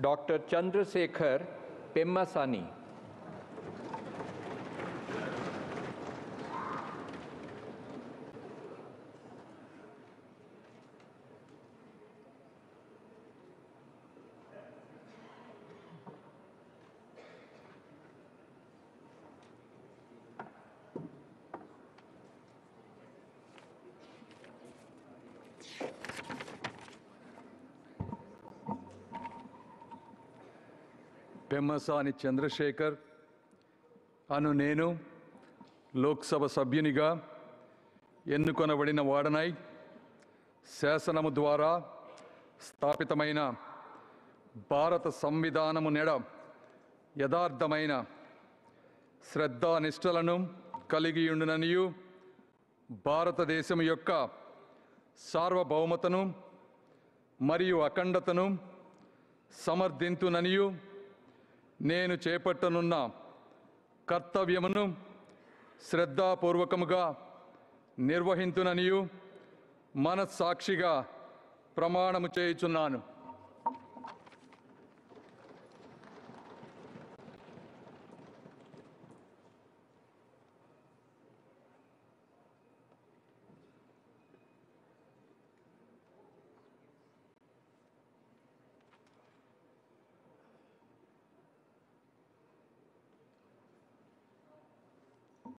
Dr. Chandrasekhar Pemmasani. Pemmasani Chandrasekhar అను నేను లోక్సభ సభ్యునిగా ఎన్నుకొనబడిన వాడనై శాసనము ద్వారా స్థాపితమైన భారత సంవిధానము నెడ యథార్థమైన శ్రద్ధానిష్టలను కలిగియుండుననియు భారతదేశం యొక్క సార్వభౌమతను మరియు అఖండతను సమర్థింతుననియు నేను చేపట్టనున్న కర్తవ్యమును శ్రద్ధాపూర్వకముగా నిర్వహింతుననియు మనస్సాక్షిగా ప్రమాణము చేయుచున్నాను.